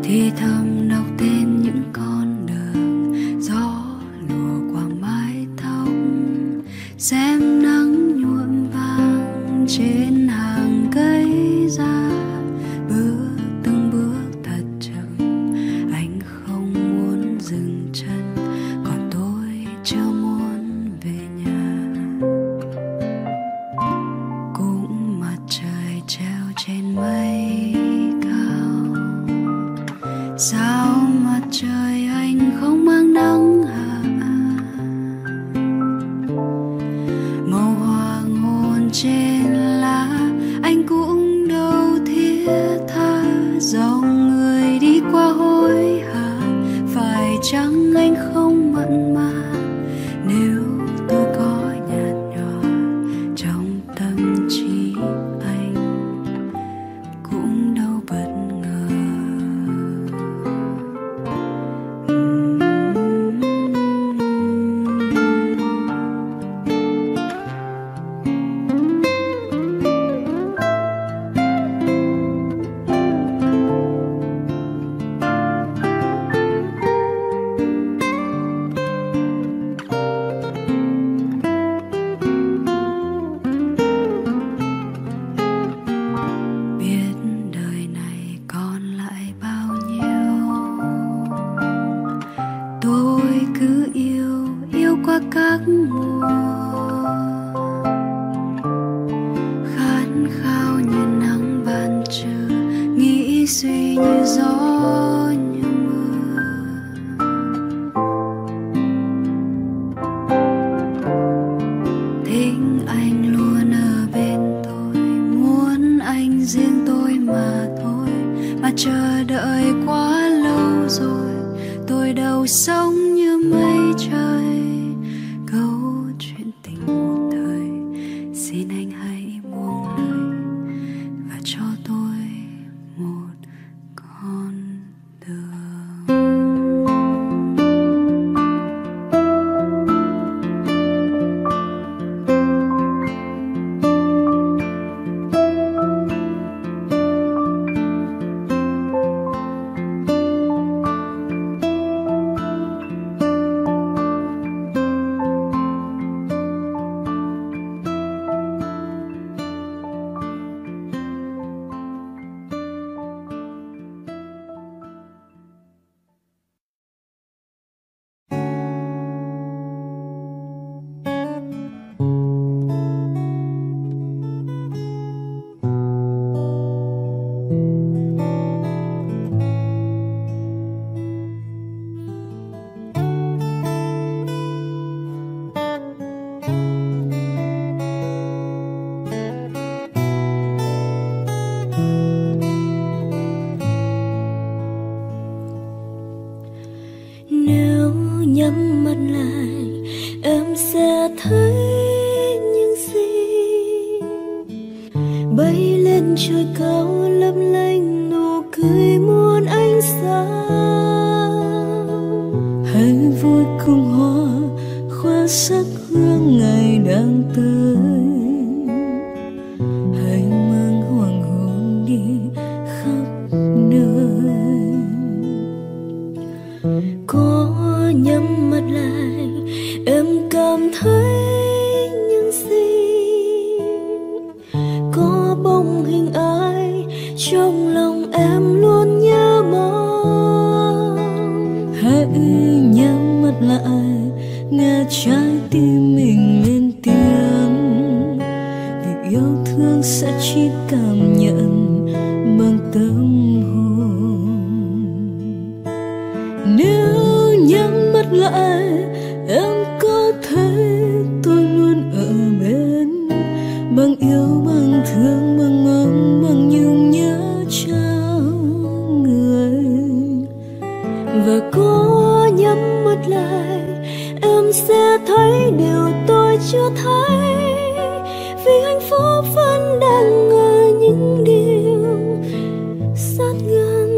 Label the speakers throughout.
Speaker 1: thì thầm đọc tên những con đường, gió lùa qua mái tóc, xem nắng nhuộm vàng trên hàng cây ra. Bước từng bước thật chậm, anh không muốn dừng chân, còn tôi chưa muốn về nhà. Cũng mặt trời treo trên mây cao, sao mặt trời anh không mang nắng hạ? Màu hoàng hôn trên lá anh cũng đâu thiết tha, dòng người đi qua hối hả. Phải chăng anh không mặn mà nếu tôi có nhạt nhòa trong tâm trí anh, cũng đâu bất ngờ. Biết đời này còn lại bao nhiêu, tôi cứ yêu qua các mùa, khát khao như nắng ban trưa, nghĩ suy như gió như mưa. Thích anh luôn ở bên tôi, muốn anh riêng tôi mà thôi, mà chờ đợi quá lâu rồi, tôi đâu sống như mây trời. Câu chuyện tình một thời, xin anh hãy buông lời và cho tôi một con đường.
Speaker 2: Nếu nhắm mắt lại em sẽ thấy những gì bay lên trời cao lấp lánh nụ cười muôn ánh sáng. Hãy vui cùng hoa khoe sắc hương ngày đang tới, hãy mang hoàng hôn đi khắp nơi. Có nhắm mắt lại em cảm thấy những gì, có bóng hình ai trong lòng em luôn nhớ mong. Hãy nhắm mắt lại nghe trái tim mình lên tiếng, vì yêu thương sẽ chỉ cảm nhận bằng tâm hồn. Nếu nhắm mắt lại em có thấy tôi luôn ở bên, bằng yêu bằng thương bằng mong bằng nhung nhớ trao người. Và có nhắm mắt lại em sẽ thấy điều tôi chưa thấy, vì hạnh phúc vẫn đang ở những điều sát gần.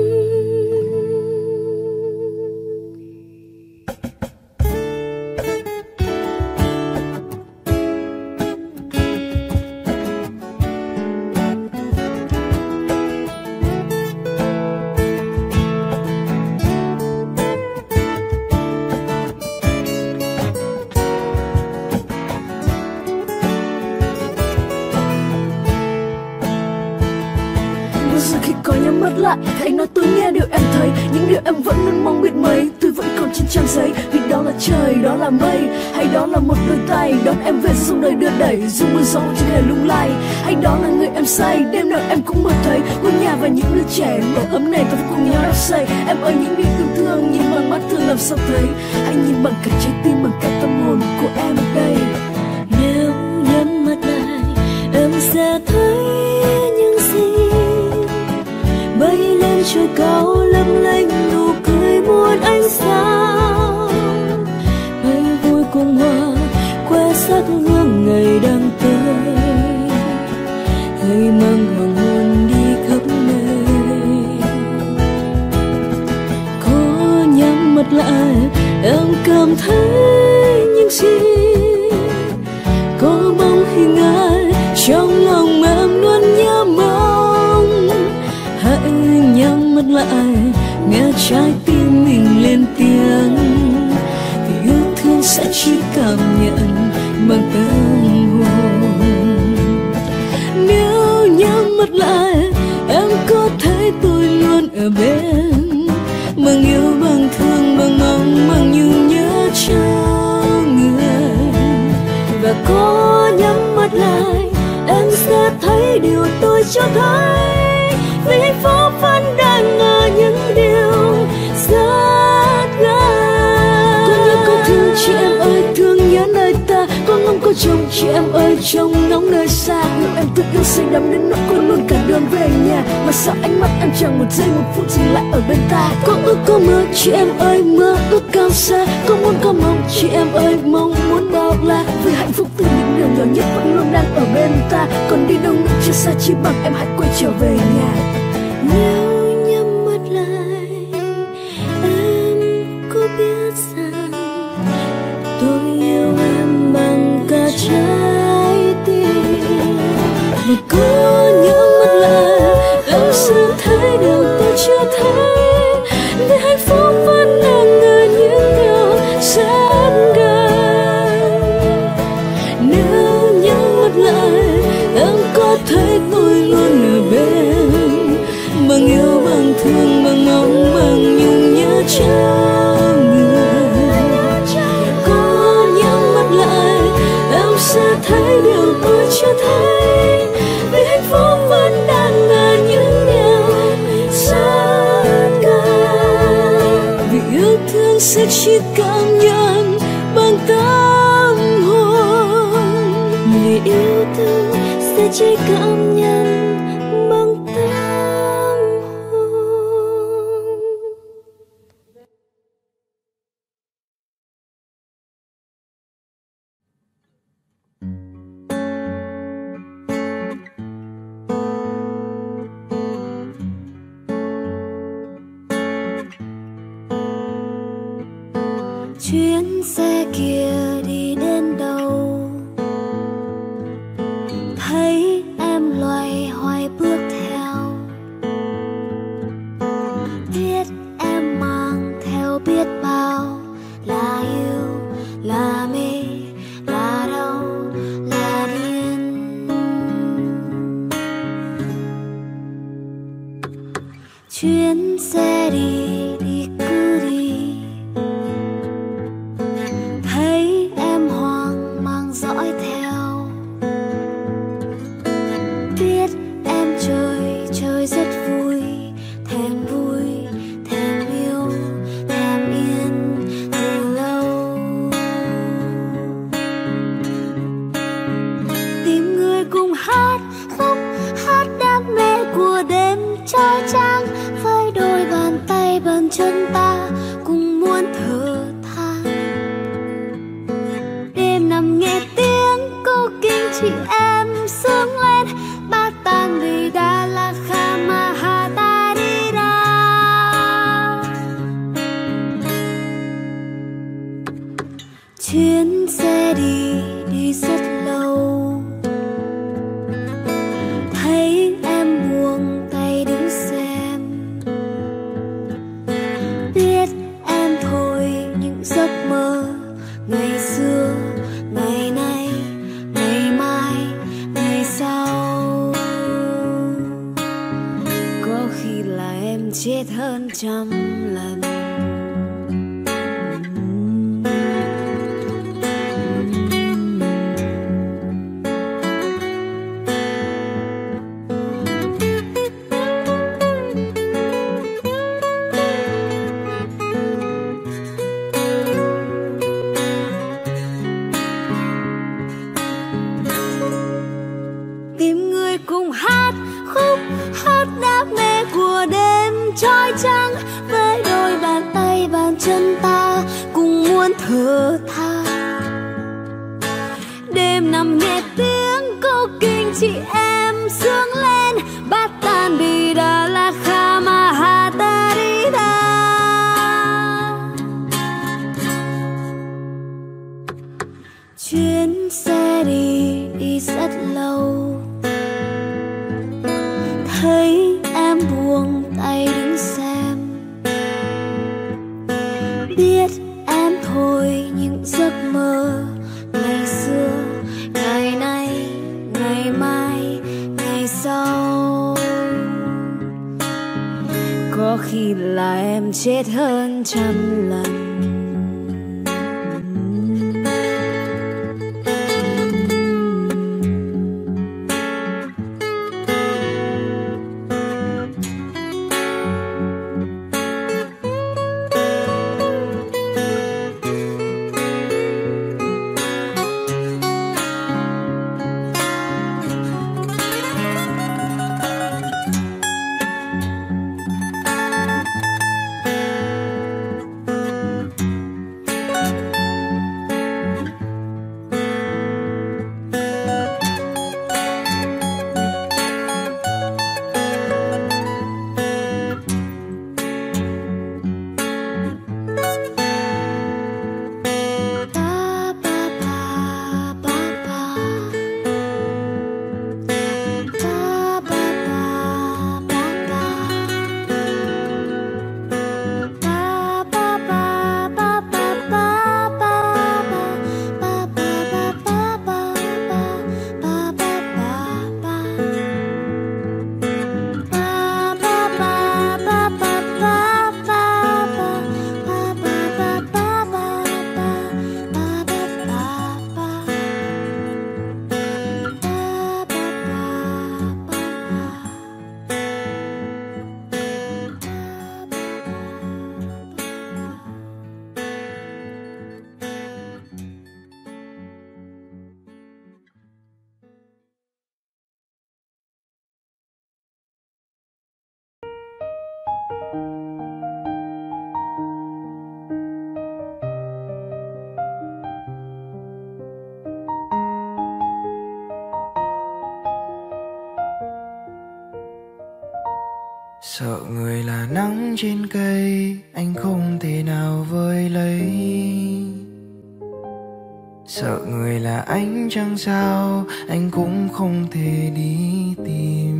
Speaker 2: Những điều em vẫn luôn mong biết mấy, tôi vẫn còn trên trang giấy. Vì đó là trời, đó là mây, hay đó là một đôi tay đón em về sông đời đưa đẩy, dù mưa gió chẳng hề lung lay. Hay đó là người em say, đêm nào em cũng mơ thấy ngôi nhà và những đứa trẻ màu ấm này, ta phải cùng nhau đắp xây. Em ơi, những điều yêu thương nhìn bằng mắt thường làm sao thấy, hãy nhìn bằng cả trái tim, bằng cả tâm hồn của em ở đây.
Speaker 3: Nếu nhắm mắt lại em sẽ thấy những gì bay lên trời cao lấp lánh nụ cười muôn ánh sáng, bay vui cùng hoa que sắc hương ngày đang tới, hay mang hoàng hôn đi khắp nơi. Có nhắm mắt lại em cảm thấy những gì, có bóng hình ai trong lòng em luôn nhớ mong. Hãy nhắm mắt lại nghe trái tim mình lên tiếng, vì yêu thương sẽ chỉ cảm nhận bằng tâm hồn. Nếu nhắm mắt lại em có thấy tôi luôn ở bên, bằng yêu bằng thương bằng mong bằng nhung nhớ cho người. Và có nhắm mắt lại em sẽ thấy điều tôi chưa thấy, vì hạnh phúc vẫn đang ở những điều rất gần.
Speaker 2: Có nhớ có thương chị em ơi, thương nhớ nơi ta, có ngóng có trông chị em ơi, trông ngóng nơi xa. Yêu em tự yêu say đắm đến nỗi quên luôn cả đường về nhà, mà sao ánh mắt em chẳng một giây một phút dừng lại ở bên ta. Có ước có mơ chị em ơi, mơ ước cao xa, có muốn có mong chị em ơi, mong muốn bao la. Vì hạnh phúc từ những điều nhỏ nhất vẫn luôn đang ở bên ta, còn đi đâu nữa chưa xa chỉ bằng em hãy quay trở về nhà.
Speaker 3: Nếu nhắm mắt lại em có biết rằng tôi yêu em bằng cả trái tim. Và có nhắm mắt lại em sẽ thấy điều tôi chưa thấy, vì hạnh phúc vẫn đang ở những điều rất gần. Nếu nhắm mắt lại em có thấy tôi luôn ở bên, bằng yêu bằng thương bằng mong bằng nhung nhớ cho người. Có nhắm mắt lại em sẽ thấy điều tôi chưa thấy, vì hạnh phúc vẫn đang ở những điều rất gần. Vì yêu thương sẽ chỉ cảm nhận bằng tâm hồn, vì yêu thương sẽ chỉ cảm nhận bằng tâm hồn.
Speaker 1: Chuyến xe kia đi đến đâu, thấy em loay hoay bước theo, biết em mang theo biết bao là yêu, là mê, là đau, là điên. Chuyến xe đi đi cứ đi, thấy em hoang mang dõi theo, biết em chơi rất vui, thèm yêu, thèm yên từ lâu. Tìm người cùng hát khóc, hát đam mê của đêm trói trang, với đôi bàn tay bàn chân ta cùng muốn thở than. Đêm nằm nghe tiếng cô kinh chị em sướng lên, ba tan đi đa la kha ma ha ta đi ra. Chuyến xe đi đi rất lâu, thấy em buông tay đứng xem, biết
Speaker 3: trăm lần. Tìm người cùng hát khúc hát đam mê của đêm trói trăng, với đôi bàn tay bàn chân ta cùng muốn thở tha. Đêm nằm nghe tiếng câu kinh chị em sướng lên, bát tan bi đà la kha ma ha ta đi đa. Chuyến xe đi rất lâu, thấy em buông tay đứng xem, biết em thôi những giấc mơ ngày xưa, ngày nay, ngày mai, ngày sau. Có khi là em chết hơn trăm lần.
Speaker 4: Sợ người là nắng trên cây, anh không thể nào vơi lấy. Sợ người là ánh trăng sao, anh cũng không thể đi tìm.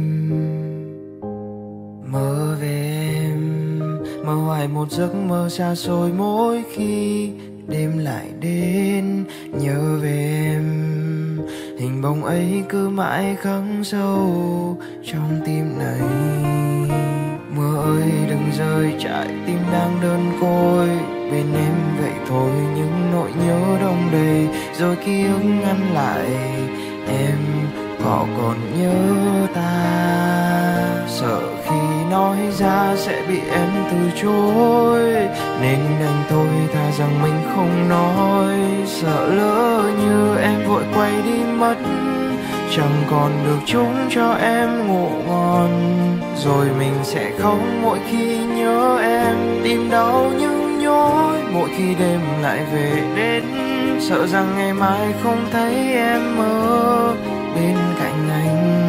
Speaker 4: Mơ về em, mơ hoài một giấc mơ xa xôi mỗi khi đêm lại đến. Nhớ về em, hình bóng ấy cứ mãi khắc sâu trong tim này. Mưa ơi đừng rơi, trái tim đang đơn côi bên em vậy thôi. Những nỗi nhớ đông đầy rồi ký ức ngăn lại em, họ còn nhớ ta. Sợ khi nói ra sẽ bị em từ chối, nên đành thôi thà rằng mình không nói. Sợ lỡ như em vội quay đi mất, chẳng còn được chúng cho em ngủ ngon. Rồi mình sẽ khóc mỗi khi nhớ em, tim đau nhức nhối mỗi khi đêm lại về đến. Sợ rằng ngày mai không thấy em ở bên cạnh anh.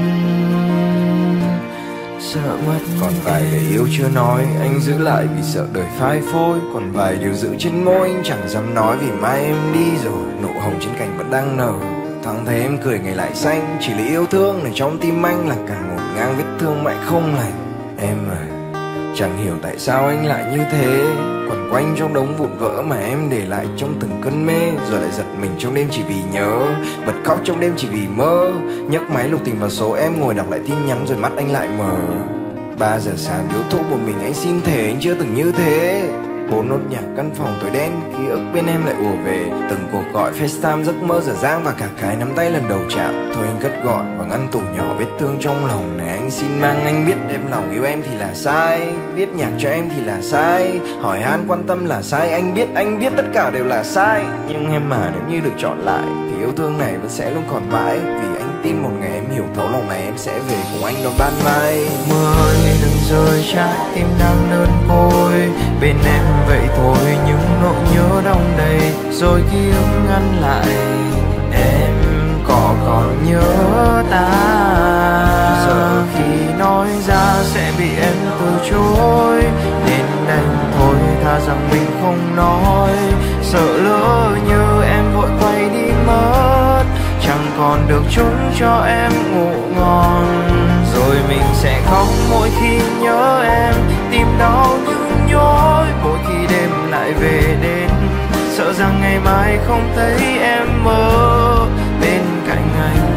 Speaker 4: Sợ mất còn vài lời yêu chưa nói, anh giữ lại vì sợ đời phai phôi. Còn vài điều giữ trên môi anh chẳng dám nói, vì mai em đi rồi nụ hồng trên cành vẫn đang nở. Thoáng thấy em cười ngày lại xanh, chỉ là yêu thương này trong tim anh là cả ngổn ngang vết thương mãi không lành. Em à, chẳng hiểu tại sao anh lại như thế, quẩn quanh trong đống vụn vỡ mà em để lại trong từng cơn mê. Rồi lại giật mình trong đêm chỉ vì nhớ, bật khóc trong đêm chỉ vì mơ. Nhấc máy lục tìm vào số em, ngồi đọc lại tin nhắn rồi mắt anh lại mở. 3 giờ sáng điếu thuốc một mình anh xin thề anh chưa từng như thế. 4 nốt nhạc căn phòng tối đen, ký ức bên em lại ùa về. Từng cuộc gọi FaceTime, giấc mơ dở dang và cả cái nắm tay lần đầu chạm. Thôi anh cất gọn và ngăn tủ nhỏ vết thương trong lòng này anh xin mang. Anh biết đem lòng yêu em thì là sai, viết nhạc cho em thì là sai, hỏi han quan tâm là sai. Anh biết tất cả đều là sai. Nhưng em mà nếu như được chọn lại thì yêu thương này vẫn sẽ luôn còn mãi. Vì anh tin một ngày em hiểu thấu lòng này em sẽ về cùng anh đón ban mai. Mưa ơi đừng rơi, trái tim đang đơn côi bên em vậy thôi. Những nỗi nhớ đong đầy rồi ký ức ngăn lại. Em có còn nhớ ta? Giờ khi nói ra sẽ bị em từ chối, nên đành thôi thà rằng mình không nói. Sợ lỡ như em vội quay đi mất, chẳng còn được chốn cho em ngủ ngon. Rồi mình sẽ khóc mỗi khi nhớ em, tim đau nhức nhối mỗi khi đêm lại về đến. Sợ rằng ngày mai không thấy em mơ bên cạnh anh,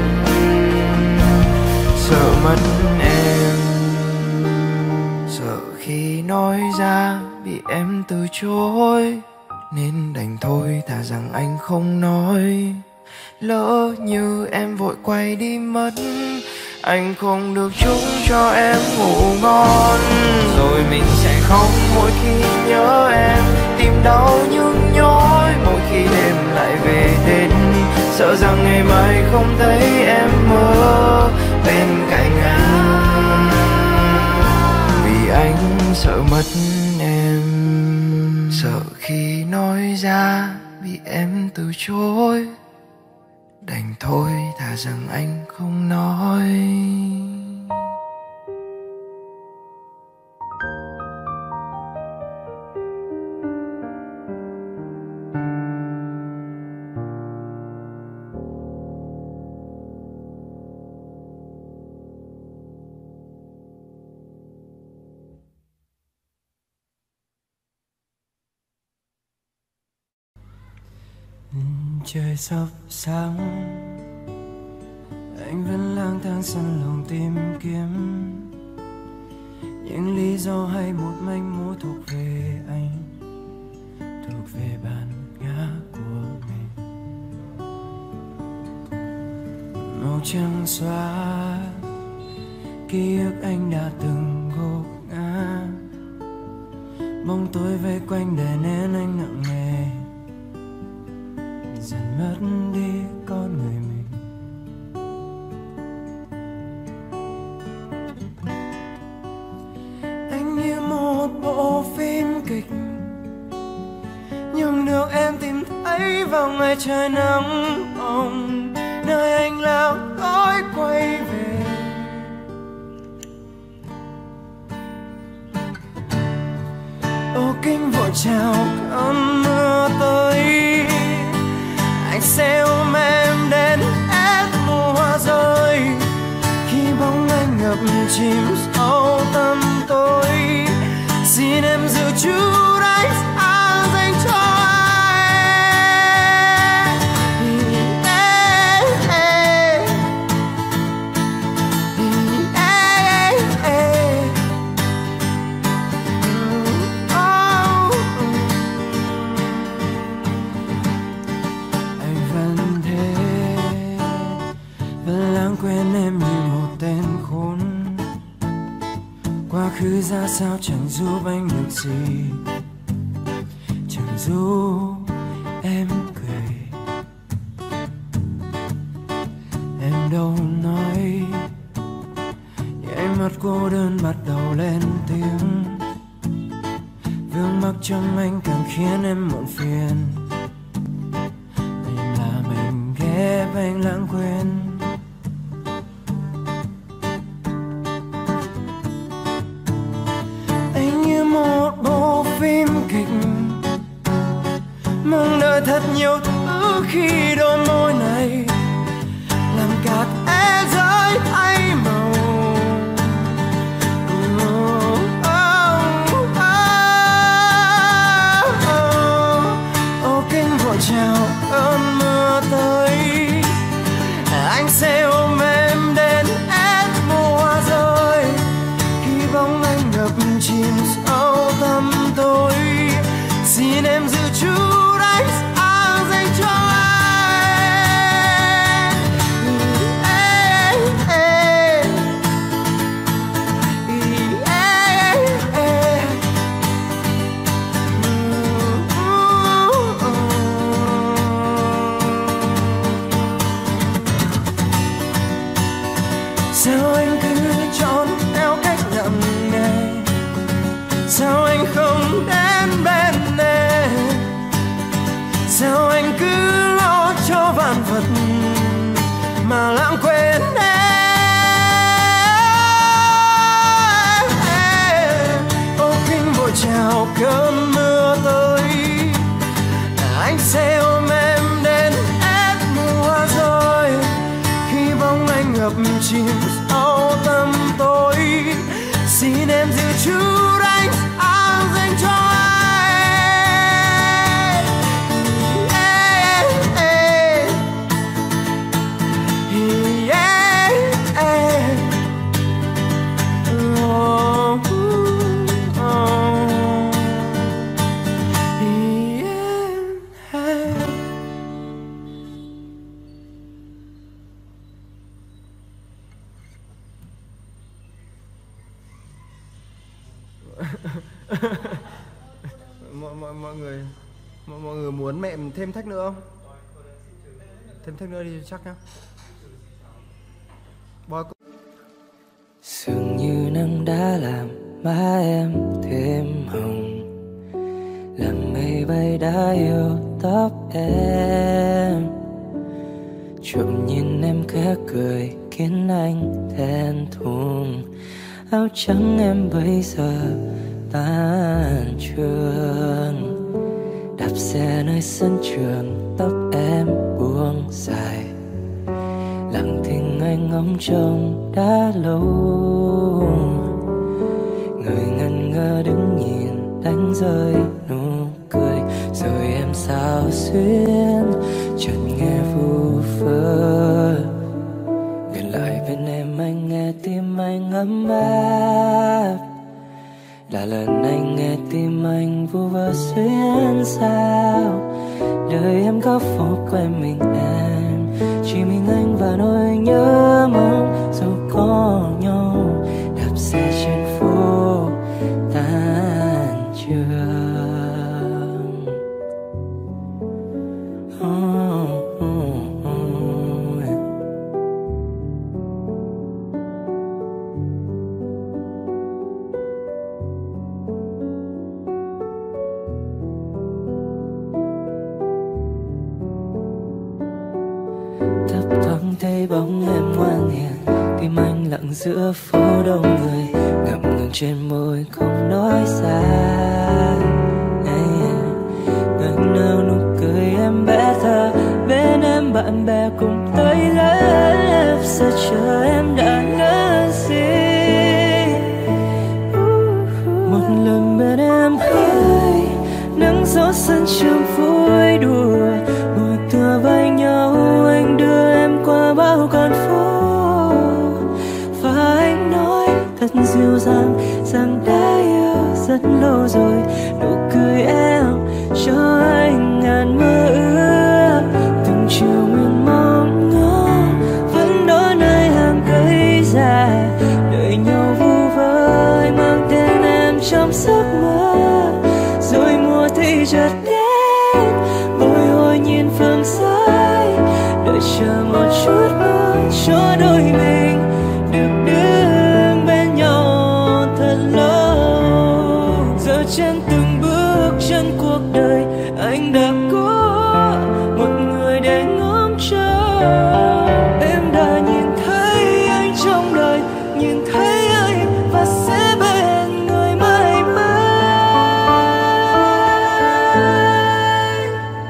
Speaker 4: sợ mất em. Sợ khi nói ra bị em từ chối, nên đành thôi thà rằng anh không nói. Lỡ như em vội quay đi mất, anh không được chúc cho em ngủ ngon. Rồi mình sẽ khóc mỗi khi nhớ em, tim đau nhức nhối mỗi khi đêm lại về đến. Sợ rằng ngày mai không thấy em mơ bên cạnh anh, vì anh sợ mất em. Sợ khi nói ra bị em từ chối, đành thôi thà rằng anh không nói.
Speaker 5: Trời sắp sáng, anh vẫn lang thang sân lòng tìm kiếm những lý do hay một manh mối thuộc về anh, thuộc về bản ngã của mình. Màu trắng xóa ký ức anh đã từng gục ngã, bóng tối vây quanh đè nén anh nặng nề, dần mất đi con người mình. Anh như một bộ phim kịch, nhưng được em tìm thấy vào ngày trời nắng hồng, nơi anh lao lối quay về. Ô kính vội chào cơn mưa tới, anh sẽ ôm em đến hết mùa hoa rơi. Khi bóng anh ngập chìm sâu tăm tối, xin em giữ chút ánh sáng dành cho anh. Quên em như một tên khốn, quá khứ ra sao chẳng giúp anh được gì, chẳng giúp em cười. Em đâu nói, nháy mắt cô đơn bắt đầu lên tiếng, vương mắc trong anh càng khiến em muộn phiền. Mình là mình ghép anh lãng quên. Phim kịch mong đợi thật nhiều thứ khi đôi môi này làm cả thế giới thay màu. Ô kính vội chào cơn mưa tới, anh sẽ ôm em đến hết mùa hoa rơi. Khi sao anh không đến bên em, sao anh cứ lo cho vạn vật mà lãng quên em. Ô kinh vội chào cơn mưa tới, anh sẽ ôm em đến hết mùa rồi. Khi bóng anh ngập chìm sau tăm tối, xin em giữ chút ánh sáng dành cho anh.
Speaker 6: mọi người muốn mẹ thêm thách nữa không? Thêm thách nữa đi chắc nhá.
Speaker 4: Dường như nắng đã làm má em thêm hồng, làm mây bay đã yêu tóc em. Trộm nhìn em khẽ cười khiến anh thẹn thùng, áo trắng em bây giờ tan trường. Đạp xe nơi sân trường, tóc em buông dài, lặng thinh anh ngóng trông đã lâu. Người ngẩn ngơ đứng nhìn đánh rơi nụ cười, rồi em sao xuyên chợt nghe vu vơ. Gần lại bên em anh nghe tim anh ấm áp, là lần anh nghe tim anh vu vơ xuyên sao. Đời em góc phố quên mình em, chỉ mình anh và nỗi nhớ mong dù có nhau. Đạp xe trên phố tan trường. Thấy bóng em ngoan hiền, tim anh lặng giữa phố đông người, ngậm ngừng trên môi không nói ra. Ngần nào nụ cười em bé thơ, bên em bạn bè cùng tới lớp, giờ chờ em đã lớn gì. Một lần bên em hơi nắng gió sân trường vui đùa, ngồi tựa vai nhau anh đưa em qua bao con phố. Và anh nói thật dịu dàng rằng đã yêu rất lâu rồi. Nụ cười em cho anh ngàn mơ ước, từng chiều miên mong ngóng vẫn đó nơi hàng cây dài, đợi nhau vu vơ anh mang tên em trong giấc mơ. Rồi mùa thì chợt đến bồi hồi nhìn phương xa, đợi chờ một chút nữa cho đôi mình được đứng bên nhau thật lâu. Giờ trên từng bước chân cuộc đời anh đã có một người để ngóng trông. Em đã nhìn thấy anh trong đời, nhìn thấy anh và sẽ bên người mãi mãi.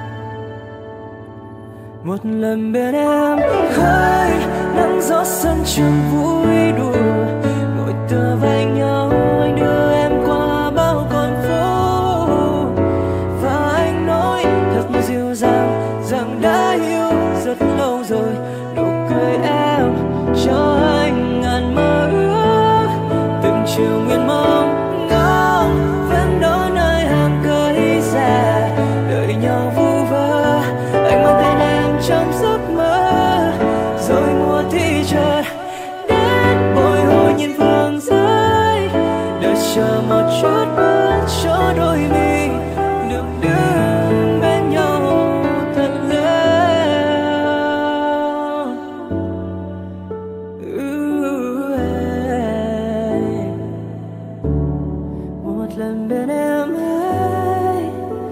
Speaker 4: Một lần bên em hơi nắng gió sân trường vui đùa, ngồi tựa vai nhau anh đưa em qua bao con phố. Và anh nói thật dịu dàng rằng đã yêu rất lâu rồi. Nụ cười em cho anh ngàn mơ ước, từng chiều nguyên mong ngóng vẫn đó nơi hàng cây già, đợi nhau vu vơ anh mang tên em trong giấc mơ. Rồi mùa thì chợt đến
Speaker 5: bên em ơi.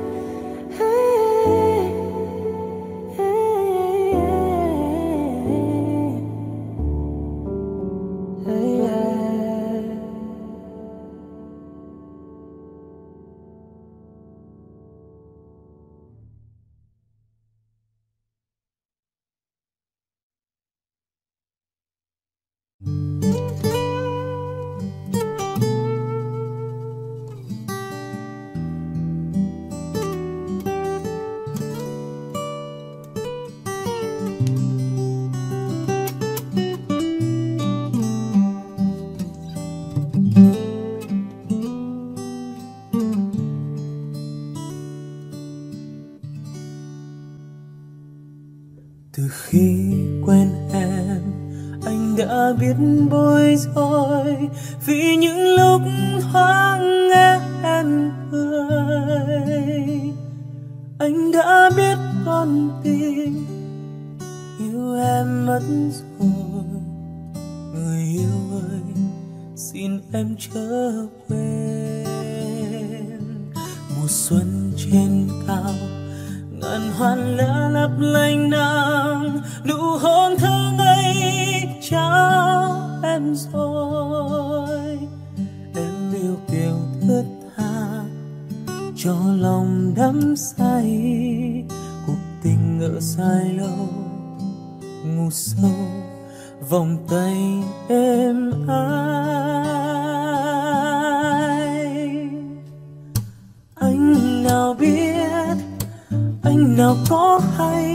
Speaker 7: Từ khi quen em, anh đã biết bối rối vì những lúc thoáng nghe em cười. Anh đã biết con tim yêu em mất rồi. Người yêu ơi, xin em chớ quên. Mùa xuân trên cao, ngàn hoa lá lấp lánh nắng, nụ hôn thơ ngây trao em rồi. Em yêu kiều thướt tha, cho lòng đắm say. Cuộc tình ngỡ dài lâu, ngủ sâu vòng tay êm ái. Anh nào biết, anh nào có hay,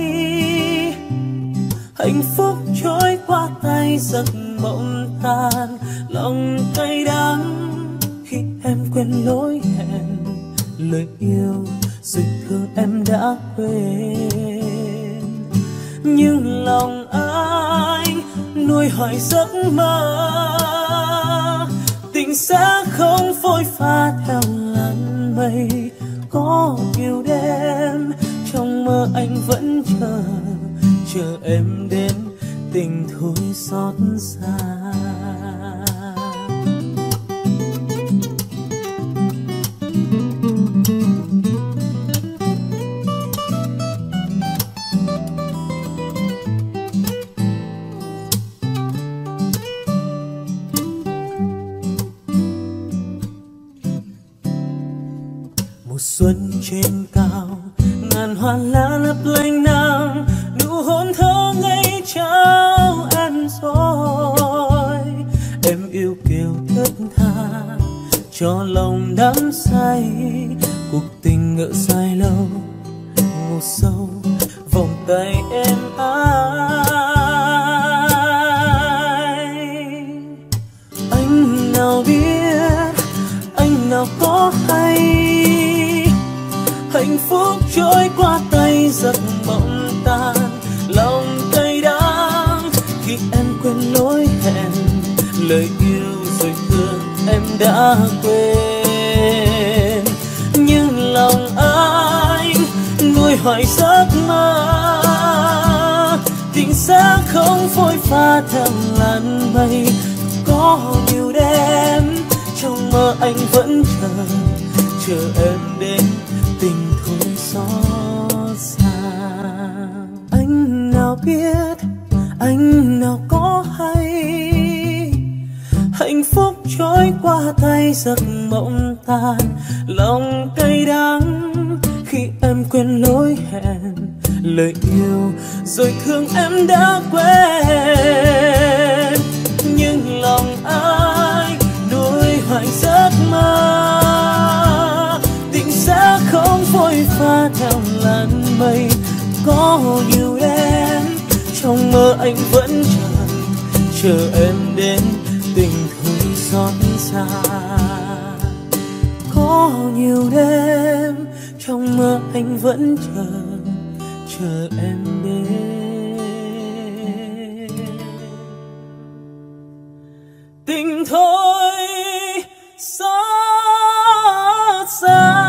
Speaker 7: hạnh phúc trôi qua tay giấc mộng tan. Lòng cay đắng khi em quên lối hẹn, lời yêu rồi thương em đã quên. Nhưng lòng anh nuôi hỏi giấc mơ, tình sẽ không phôi pha theo làn mây. Có nhiều đêm trong mơ anh vẫn chờ em đến tình thôi xót xa. Mùa xuân trên cao, ngàn hoa lá lấp lánh nắng, nụ hôn thơ ngây trao em rồi. Em yêu kiều thướt tha, cho lòng đắm say. Cuộc tình ngỡ dài lâu, ngủ sâu vòng tay em ai. Anh nào biết, anh nào có hay, hạnh phúc trôi qua tay giấc mộng tan. Lòng cay đắng khi em quên lối hẹn, lời yêu rồi thương em đã quên. Nhưng lòng anh nuôi hỏi giấc mơ, tình sẽ không phôi pha theo làn mây. Có nhiều đêm trong mơ anh vẫn chờ em đến tình thôi xót xa. Anh nào biết, anh nào có hay, hạnh phúc trôi qua tay giấc mộng tan. Lòng cay đắng khi em quên lối hẹn, lời yêu rồi thương em đã quên. Nhưng lòng anh nuôi hoài giấc mơ, tình sẽ không phôi pha theo làn mây. Có nhiều đêm trong mơ anh vẫn chờ em đến tình thôi xót xa. Có nhiều đêm trong mơ anh vẫn chờ em đến tình thôi xót xa.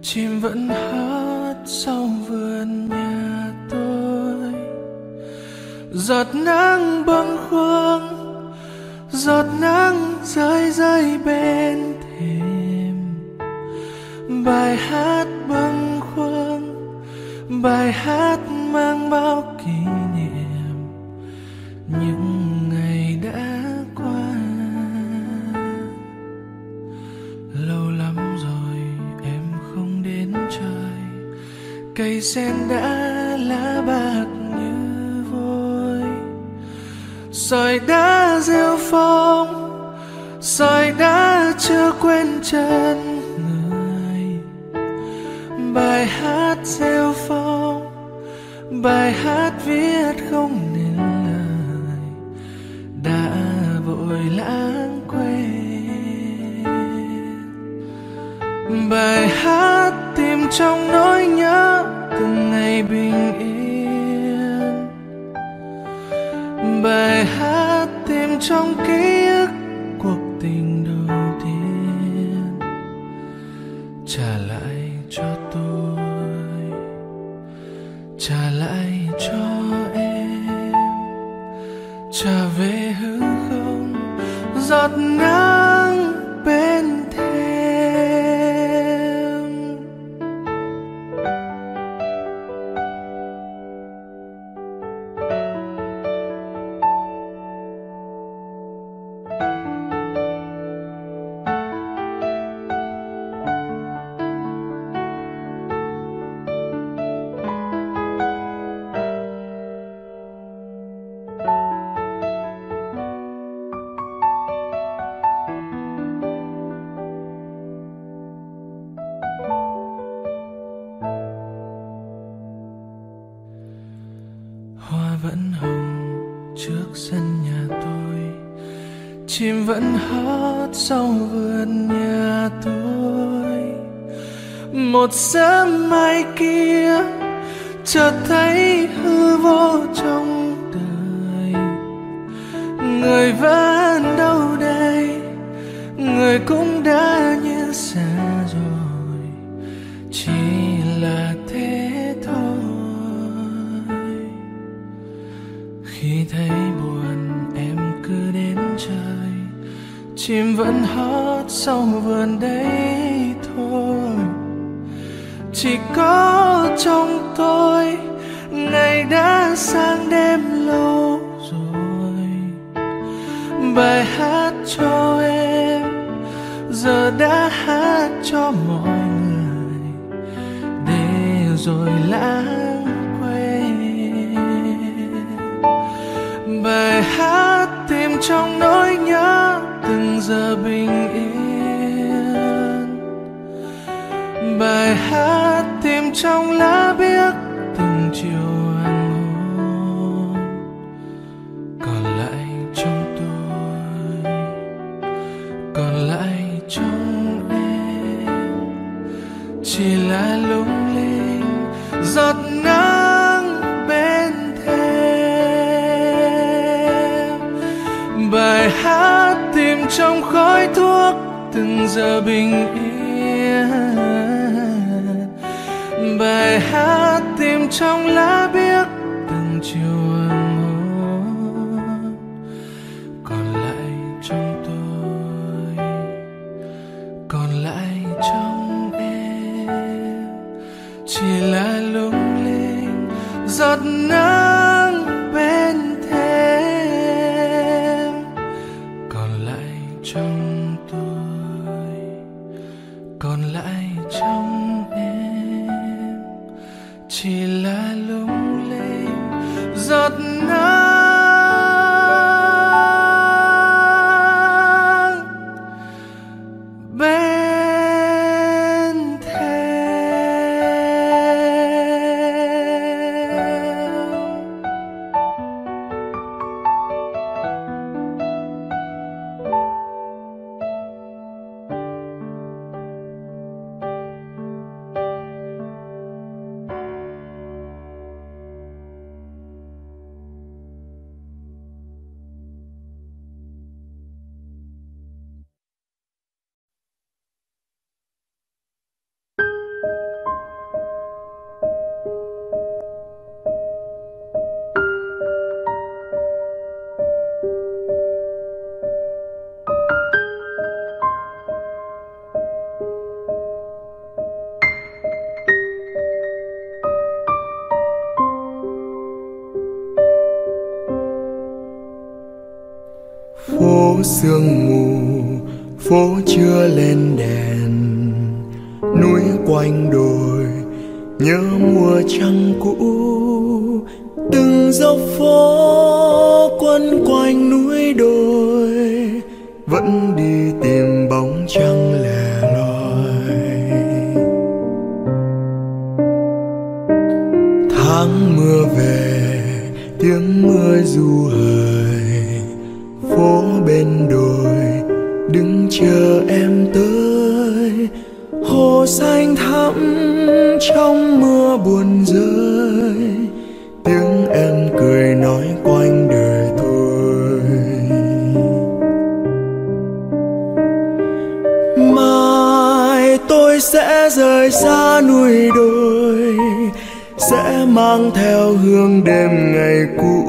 Speaker 4: chim vẫn hót sau vườn nhà tôi. Giọt nắng bâng khuâng, giọt nắng rơi rơi bên thềm. Bài hát bâng khuâng, bài hát mang bao kỷ niệm những ngày đã qua. Lâu lắm rồi em không đến chơi, cây sen đã lá bạc như vôi. Sỏi đá rêu phong, sỏi đá chưa quên chân người. Bài hát rêu phong, bài hát viết không nên lời, đã vội lãng quên. Bài hát tìm trong nỗi nhớ từng ngày bình yên. Bài hát tìm trong ký ức cuộc tình đầu tiên. Trả lại cho tôi, trả lại cho em, trả về hư không giọt nắng bên thềm. Hoa vẫn hồng trước sân nhà tôi, chim vẫn hót sau vườn nhà tôi. Một sớm mai kia chợt thấy hư vô trong đời. Người vẫn đâu đây, người cũng đã như xa rồi, chỉ là thế thôi. Khi thấy buồn em cứ đến chơi, chim vẫn hót sau vườn đấy thôi. Chỉ có trong tôi ngày đã sang đêm lâu rồi. Bài hát cho em giờ đã hát cho mọi người, để rồi lãng quên. Bài hát tìm trong nỗi nhớ từng giờ bình yên. Bài hát tìm trong lá biếc từng chiều hoàng hôn. Còn lại trong tôi, còn lại trong em, chỉ là lung linh giọt nắng bên thềm. Bài hát tìm trong khói thuốc từng giờ bình yên. Bài hát tìm trong lá biếc từng chiều hoàng hôn. Còn lại trong tôi, còn lại trong em, chỉ là lung linh giọt nắng bên thềm. Còn lại trong tôi, còn lại trong em, chỉ là lung linh giọt nắng bên thềm.
Speaker 5: sương mù, phố chưa lên đèn, núi quanh đồi nhớ mùa trăng cũ. Từng dốc phố quấn quanh núi đồi vẫn đi tìm bóng trăng lẻ loi. Tháng mưa về tiếng mưa ru hời, phố bên đồi đứng chờ em tới. Hồ xanh thẳm trong mưa buồn rơi, tiếng em cười nói quanh đời tôi. Mai tôi sẽ rời xa núi đồi, sẽ mang theo hương đêm ngày cũ.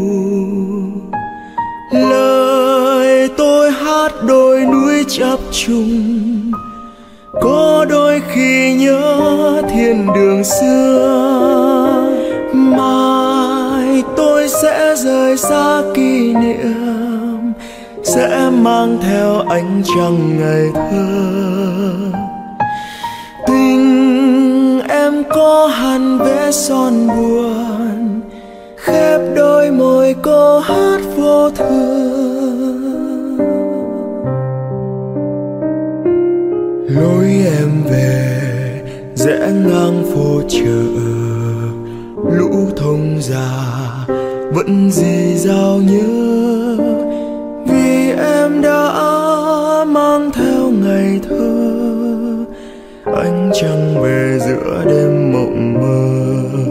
Speaker 5: Lời tôi hát đôi núi chập trùng, có đôi khi nhớ thiên đường xưa. Mai tôi sẽ rời xa kỷ niệm, sẽ mang theo ánh trăng ngày thơ. Tình em có hằn vẽ son buồn, khép đôi môi cô hát vô thường. Lối em về rẽ ngang phố chợ, lũ thông già vẫn rì rào nhớ, vì em đã mang theo ngày thơ. Ánh trăng về giữa đêm mộng mơ.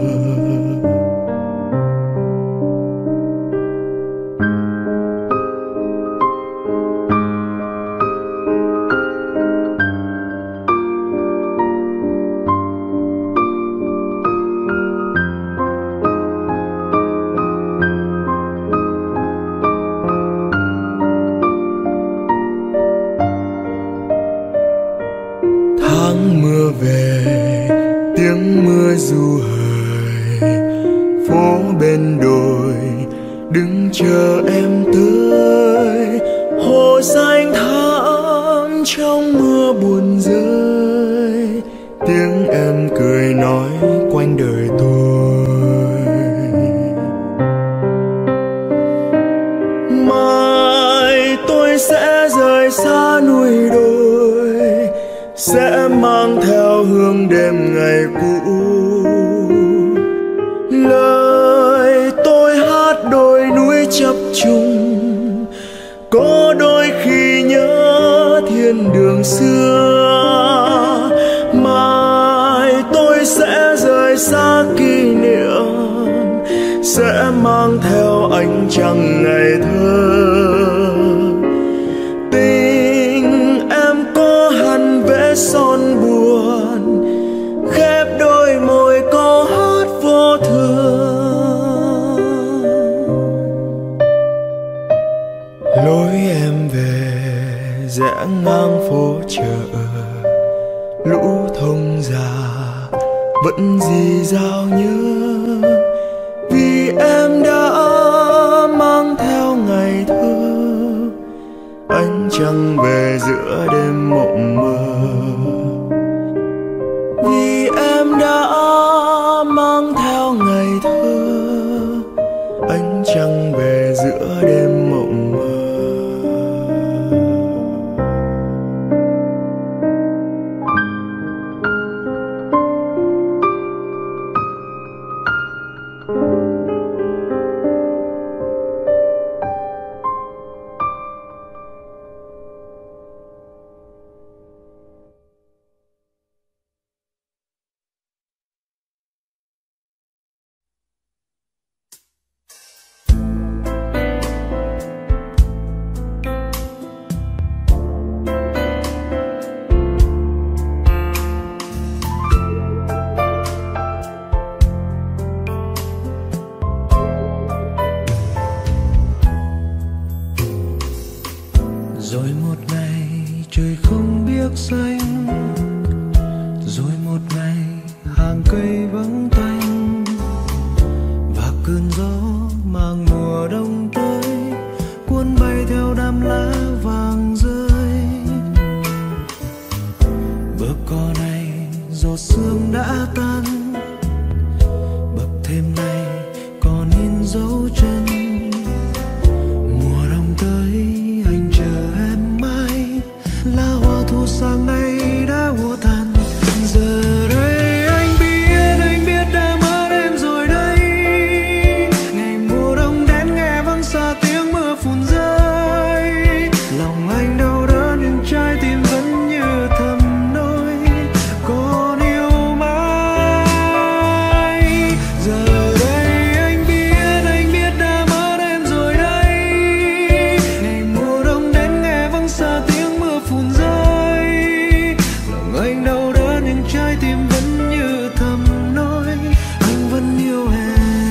Speaker 5: Tháng mưa về tiếng mưa ru hời, phố bên đồi đứng chờ em tới. Hồ xanh thẳm trong mưa buồn rơi, tiếng em cười nói quanh đời tôi. Mai tôi sẽ rời xa núi đồi, sẽ mang theo hương đêm ngày cũ. Lời tôi hát đôi núi chập trùng, có đôi khi nhớ thiên đường xưa. Mai tôi sẽ rời xa kỷ niệm, sẽ mang theo ánh trăng ngày thơ. Son buồn khép đôi môi cô hát vô thường. Lối em về rẽ ngang phố chợ, lũ thông già vẫn rì rào nhớ, vì em đã mang theo ngày thơ. Ánh trăng về giữa đêm mộng mơ, vì em đã mang theo ngày thơ. Ánh trăng về giữa đêm mộng mơ. giọt sương đã tan, bậc thềm này còn in dấu chân. Mùa đông tới anh chờ em mãi, lá hoa thu sang nay đã úa tàn. Giờ đây anh biết đã mất em rồi đây. Ngày mùa đông đến nghe vắng xa tiếng mưa phùn rơi, lòng anh đau đớn nhưng trái tim vẫn như thầm nói còn yêu mãi. Giờ đây anh biết đã mất em rồi đây. Ngày mùa đông đến nghe vắng xa tiếng mưa phùn rơi, lòng anh đau đớn nhưng trái tim vẫn như thầm nói anh vẫn yêu em.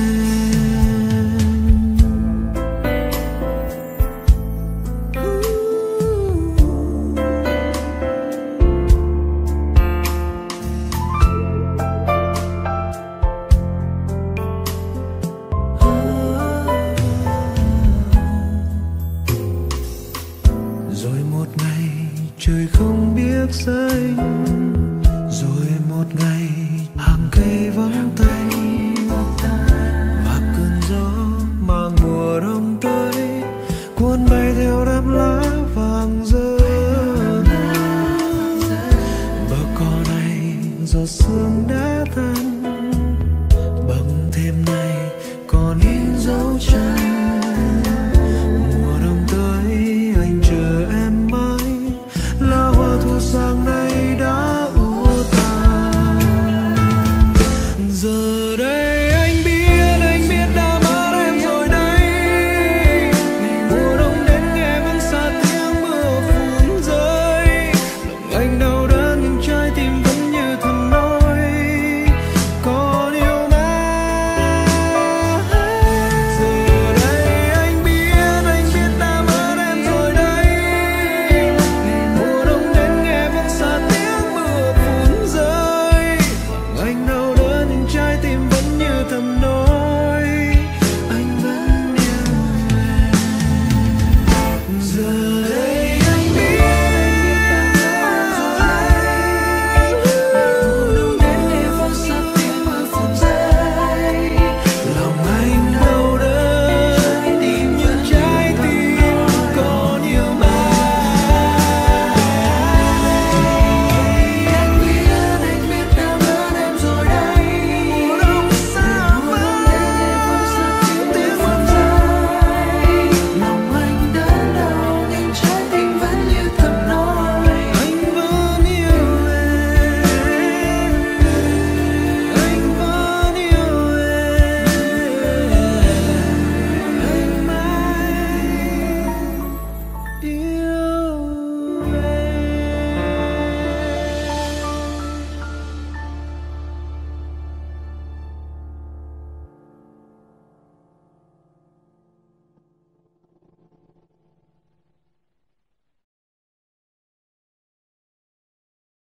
Speaker 5: Rồi một ngày trời không biết rơi, rồi một ngày hàng cây vắng tay, và cơn gió mang mùa đông tới cuốn bay theo đám lá vàng rơi. Bờ cỏ này giọt sương đã tan, bậc thềm này còn in dấu chân.